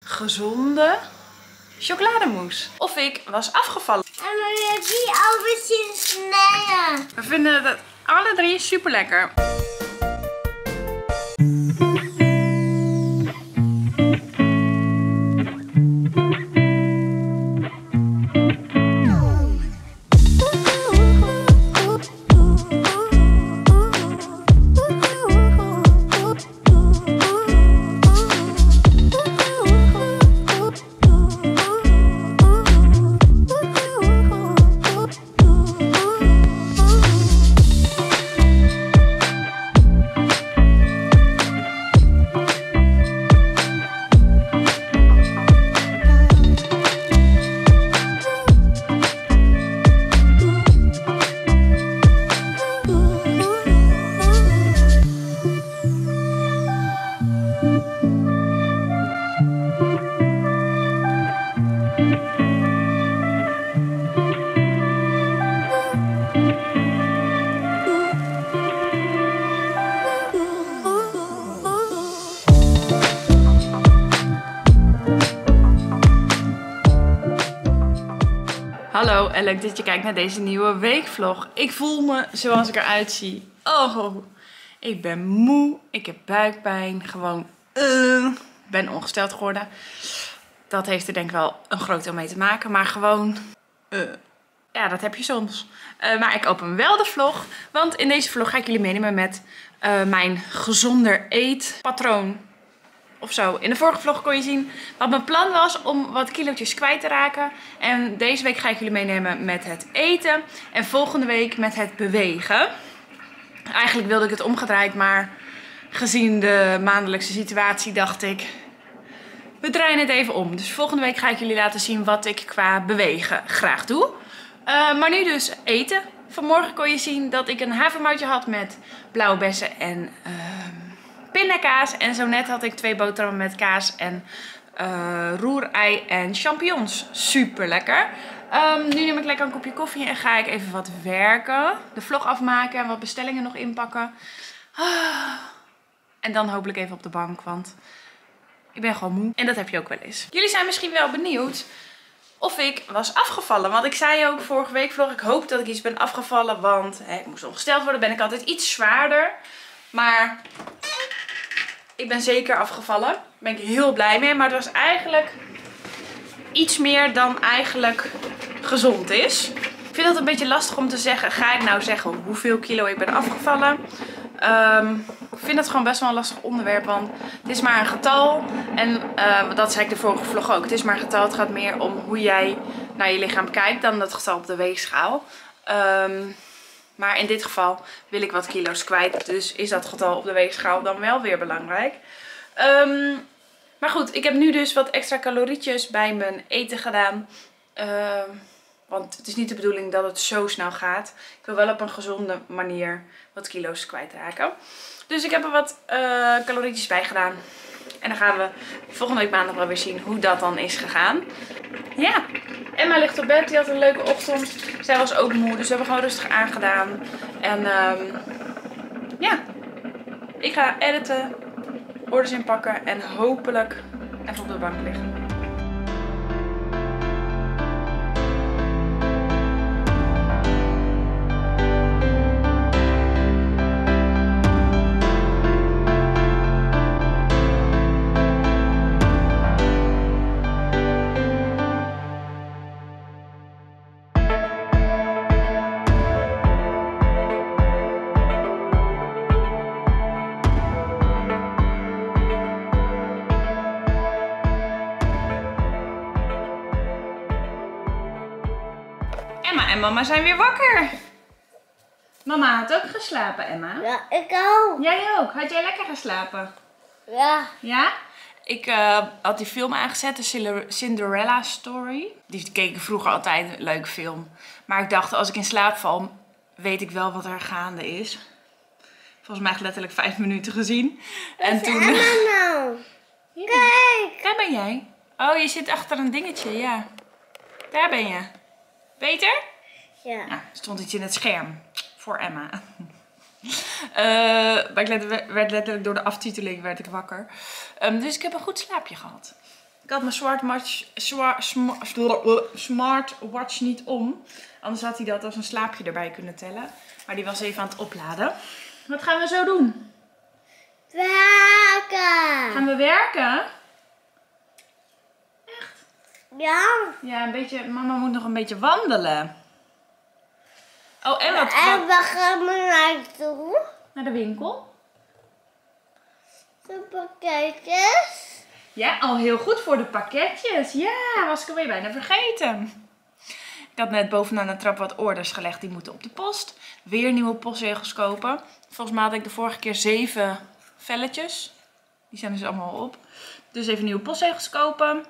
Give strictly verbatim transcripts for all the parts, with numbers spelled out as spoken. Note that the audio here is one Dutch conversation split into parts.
gezonde chocolademousse. Of ik was afgevallen. En we hebben die al een beetje snijden. We vinden het alle drie super lekker. Hallo en leuk dat je kijkt naar deze nieuwe weekvlog. Ik voel me zoals ik eruit zie. Oh, ik ben moe, ik heb buikpijn, gewoon uh, ben ongesteld geworden. Dat heeft er denk ik wel een groot deel mee te maken, maar gewoon, uh, ja, dat heb je soms. Uh, maar ik open wel de vlog, want in deze vlog ga ik jullie meenemen met uh, mijn gezonder eetpatroon. Of zo. In de vorige vlog kon je zien wat mijn plan was om wat kilootjes kwijt te raken. En deze week ga ik jullie meenemen met het eten. En volgende week met het bewegen. Eigenlijk wilde ik het omgedraaid, maar gezien de maandelijkse situatie dacht ik, we draaien het even om. Dus volgende week ga ik jullie laten zien wat ik qua bewegen graag doe. Uh, maar nu dus eten. Vanmorgen kon je zien dat ik een havermoutje had met blauwe bessen en Uh, pindakaas. En zo net had ik twee boterhammen met kaas en uh, roerei en champignons. Super lekker. Um, nu neem ik lekker een kopje koffie en ga ik even wat werken. De vlog afmaken en wat bestellingen nog inpakken. Ah. En dan hopelijk even op de bank, want ik ben gewoon moe. En dat heb je ook wel eens. Jullie zijn misschien wel benieuwd of ik was afgevallen. Want ik zei ook vorige week vlog, ik hoop dat ik iets ben afgevallen. Want hè, ik moest ongesteld worden, ben ik altijd iets zwaarder. Maar ik ben zeker afgevallen. Daar ben ik heel blij mee. Maar het was eigenlijk iets meer dan eigenlijk gezond is. Ik vind het een beetje lastig om te zeggen. Ga ik nou zeggen hoeveel kilo ik ben afgevallen? Um, ik vind het gewoon best wel een lastig onderwerp. Want het is maar een getal. En uh, dat zei ik de vorige vlog ook. Het is maar een getal. Het gaat meer om hoe jij naar je lichaam kijkt dan het getal op de weegschaal. Um, Maar in dit geval wil ik wat kilo's kwijt. Dus is dat getal op de weegschaal dan wel weer belangrijk. Um, maar goed, ik heb nu dus wat extra calorietjes bij mijn eten gedaan. Uh, want het is niet de bedoeling dat het zo snel gaat. Ik wil wel op een gezonde manier wat kilo's kwijtraken. Dus ik heb er wat uh, calorietjes bij gedaan. En dan gaan we volgende week maandag wel weer zien hoe dat dan is gegaan. Ja, Emma ligt op bed. Die had een leuke ochtend. Zij was ook moe, dus we hebben gewoon rustig aangedaan. En um, ja, ik ga editen, orders inpakken en hopelijk even op de bank liggen. Emma en mama zijn weer wakker. Mama had ook geslapen, Emma. Ja, ik ook. Jij ook. Had jij lekker geslapen? Ja. Ja? Ik uh, had die film aangezet, de Cinderella Story. Die keek ik vroeger altijd, een leuke film. Maar ik dacht, als ik in slaap val, weet ik wel wat er gaande is. Volgens mij letterlijk vijf minuten gezien. En toen. Emma nou? Kijk. Daar ben jij. Oh, je zit achter een dingetje, ja. Daar ben je. Beter? Ja. Nou, stond iets in het scherm. Voor Emma. Uh, maar ik werd letterlijk door de aftiteling werd ik wakker. Um, dus ik heb een goed slaapje gehad. Ik had mijn smartwatch, smart, smartwatch niet om. Anders had hij dat als een slaapje erbij kunnen tellen. Maar die was even aan het opladen. Wat gaan we zo doen? Werken. Gaan we werken? Echt? Ja. Ja, een beetje. Mama moet nog een beetje wandelen. Oh, en wat? En waar gaan we naartoe? Naar de winkel. De pakketjes. Ja, al heel goed voor de pakketjes. Ja, was ik alweer bijna vergeten. Ik had net bovenaan de trap wat orders gelegd. Die moeten op de post. Weer nieuwe postzegels kopen. Volgens mij had ik de vorige keer zeven velletjes. Die zijn dus allemaal op. Dus even nieuwe postzegels kopen.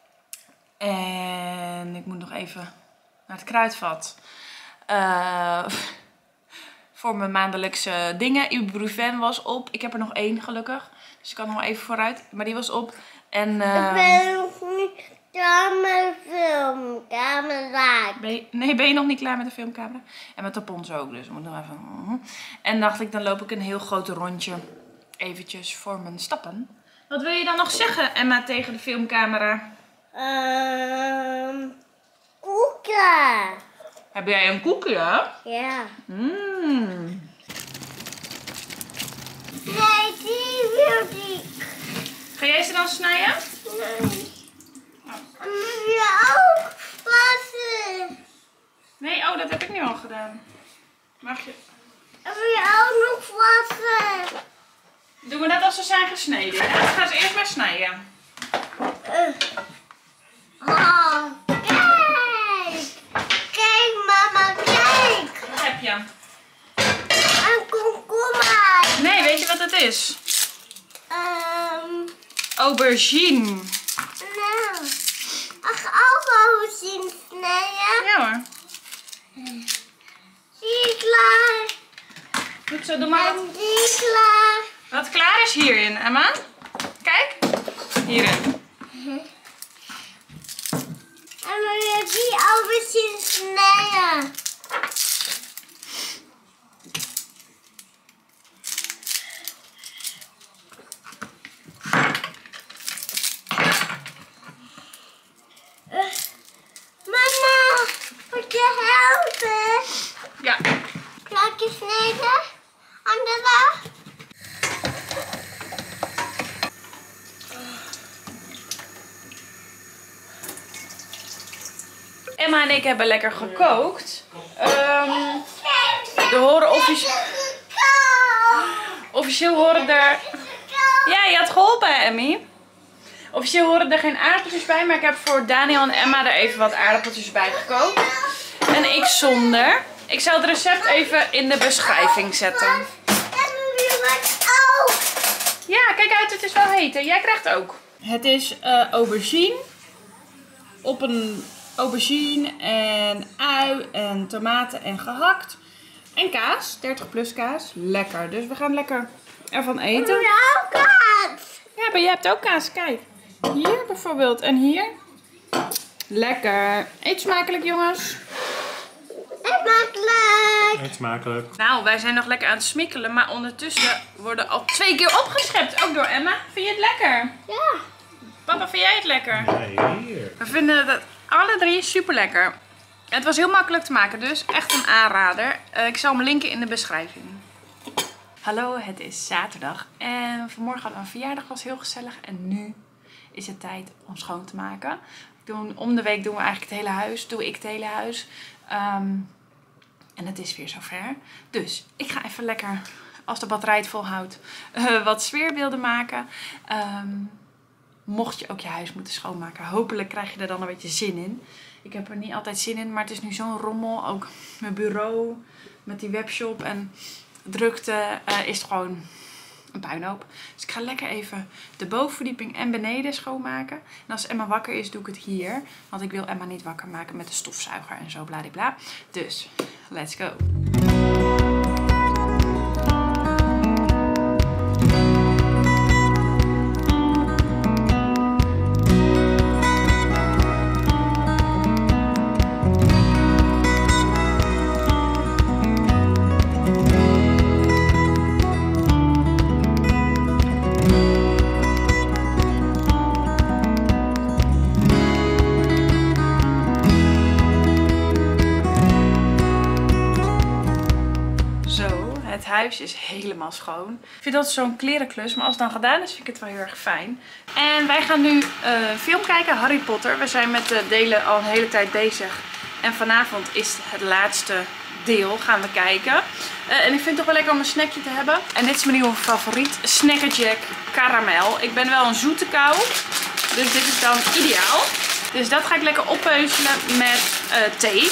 En ik moet nog even naar het kruidvat. Uh, voor mijn maandelijkse dingen. Ibuprofen was op. Ik heb er nog één gelukkig. Dus ik kan nog even vooruit. Maar die was op. En, uh, ik ben nog niet klaar met de filmcamera. Ben je, nee, ben je nog niet klaar met de filmcamera? En met de pons ook. Dus ik moet nog even... En dacht ik, dan loop ik een heel groot rondje. Eventjes voor mijn stappen. Wat wil je dan nog zeggen, Emma, tegen de filmcamera? Ehm... Um, koeken. Heb jij een koekje? Ja. Mmm. Nee, die wil ik. Ga jij ze dan snijden? Nee. En moet je ook wassen. Nee, oh, dat heb ik nu al gedaan. Mag je? En wil je ook nog wassen. Doen we dat als ze zijn gesneden? Ja? Ik ga ze eerst maar snijden. Uh. Oh, kijk. Kijk, mama, kijk. Wat heb je? Een komkommer. Nee, weet je wat het is? Um, Aubergine. nou, mag ik ook aubergine snijden? Ja hoor. Zie je klaar? Goed zo, doe maar wat. En die klaar. Wat klaar is hierin, Emma? Kijk. Hierin. En wil je die aubergine snijden? Uh, mama, moet je helpen? Ja. Plakjes snijden? Andere? Emma en ik hebben lekker gekookt. Um, er horen offici officieel horen er... Ja, je had geholpen, hè, Emmy? Officieel horen er geen aardappeltjes bij, maar ik heb voor Daniel en Emma er even wat aardappeltjes bij gekookt. En ik zonder. Ik zal het recept even in de beschrijving zetten. Ja, kijk uit, het is wel heet. Hè? Jij krijgt ook. Het is uh, aubergine. Op een aubergine en ui en tomaten en gehakt. En kaas, dertig plus kaas. Lekker, dus we gaan lekker ervan eten. ook kaas. Ja, maar jij hebt ook kaas, kijk. Hier bijvoorbeeld en hier. Lekker. Eet smakelijk, jongens. Eet smakelijk. Eet smakelijk. Nou, wij zijn nog lekker aan het smikkelen, maar ondertussen worden al twee keer opgeschept. Ook door Emma. Vind je het lekker? Ja. Papa, vind jij het lekker? Nee, hier. We vinden het alle drie super lekker. Het was heel makkelijk te maken, dus echt een aanrader. Uh, ik zal hem linken in de beschrijving. Hallo, het is zaterdag en vanmorgen hadden we een verjaardag, was heel gezellig. En nu is het tijd om schoon te maken. Doen, om de week doen we eigenlijk het hele huis, doe ik het hele huis. Um, en het is weer zover. Dus ik ga even lekker, als de batterij het volhoudt, uh, wat sfeerbeelden maken. Um, mocht je ook je huis moeten schoonmaken, hopelijk krijg je er dan een beetje zin in. Ik heb er niet altijd zin in, maar het is nu zo'n rommel. Ook mijn bureau met die webshop en drukte uh, is het gewoon een puinhoop. Dus ik ga lekker even de bovenverdieping en beneden schoonmaken. En als Emma wakker is, doe ik het hier. Want ik wil Emma niet wakker maken met de stofzuiger en zo bladibla. Dus, let's go. Het huis is helemaal schoon. Ik vind dat zo'n klerenklus, maar als het dan gedaan is, vind ik het wel heel erg fijn. En wij gaan nu uh, film kijken, Harry Potter. We zijn met de delen al een hele tijd bezig. En vanavond is het laatste deel, gaan we kijken. Uh, en ik vind het toch wel lekker om een snackje te hebben. En dit is mijn nieuwe favoriet, Snackerjack Caramel. Ik ben wel een zoete kou, dus dit is dan ideaal. Dus dat ga ik lekker oppeuzelen met uh, thee.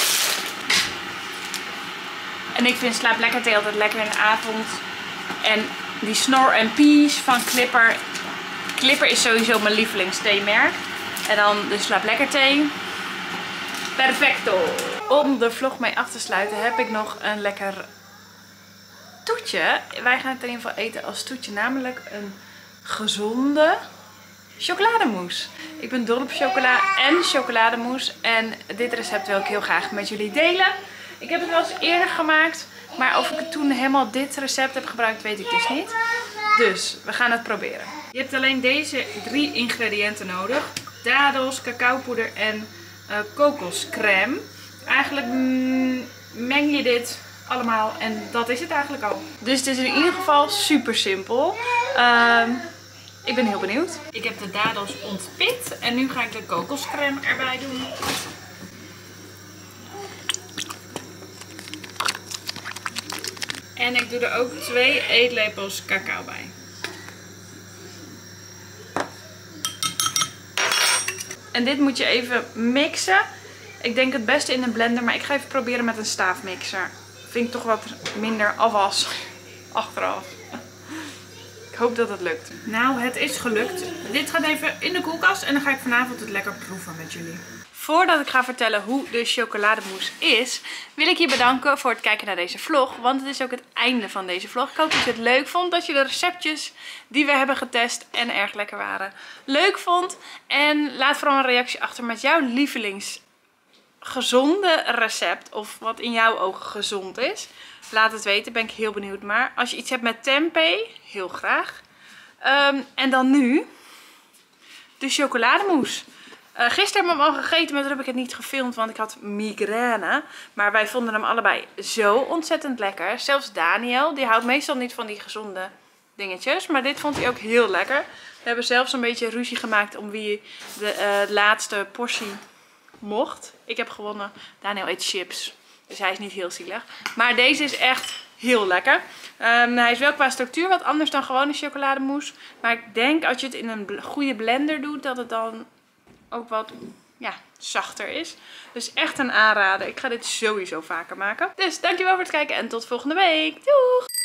En ik vind slaap lekker thee altijd lekker in de avond. En die Snor en Peas van Clipper. Clipper is sowieso mijn lievelingstheemerk. En dan de slaap lekker thee. Perfecto. Om de vlog mee af te sluiten heb ik nog een lekker toetje. Wij gaan het in ieder geval eten als toetje. Namelijk een gezonde chocolademousse. Ik ben dol op chocola en chocolademousse. En dit recept wil ik heel graag met jullie delen. Ik heb het wel eens eerder gemaakt. Maar of ik toen helemaal dit recept heb gebruikt, weet ik dus niet. Dus we gaan het proberen. Je hebt alleen deze drie ingrediënten nodig. Dadels, cacaopoeder en uh, kokoscrème. Eigenlijk mm, meng je dit allemaal en dat is het eigenlijk al. Dus het is in ieder geval super simpel. Uh, ik ben heel benieuwd. Ik heb de dadels ontpit en nu ga ik de kokoscrème erbij doen. En ik doe er ook twee eetlepels cacao bij. En dit moet je even mixen. Ik denk het beste in een blender, maar ik ga even proberen met een staafmixer. Vind ik toch wat minder afwas achteraf. Ik hoop dat het lukt. Nou, het is gelukt. Dit gaat even in de koelkast en dan ga ik vanavond het lekker proeven met jullie. Voordat ik ga vertellen hoe de chocolademousse is, wil ik je bedanken voor het kijken naar deze vlog. Want het is ook het einde van deze vlog. Ik hoop dat je het leuk vond. Dat je de receptjes die we hebben getest en erg lekker waren, leuk vond. En laat vooral een reactie achter met jouw lievelings gezonde recept. Of wat in jouw ogen gezond is. Laat het weten, ben ik heel benieuwd. Maar als je iets hebt met tempeh, heel graag. Um, en dan nu de chocolademousse. Uh, gisteren hebben we hem al gegeten, maar toen heb ik het niet gefilmd, want ik had migraine. Maar wij vonden hem allebei zo ontzettend lekker. Zelfs Daniel, die houdt meestal niet van die gezonde dingetjes. Maar dit vond hij ook heel lekker. We hebben zelfs een beetje ruzie gemaakt om wie de uh, laatste portie mocht. Ik heb gewonnen. Daniel eet chips, dus hij is niet heel zielig. Maar deze is echt heel lekker. Um, hij is wel qua structuur wat anders dan gewone chocolademousse. Maar ik denk als je het in een goede blender doet, dat het dan ook wat ja, zachter is. Dus echt een aanrader. Ik ga dit sowieso vaker maken. Dus dankjewel voor het kijken en tot volgende week. Doeg!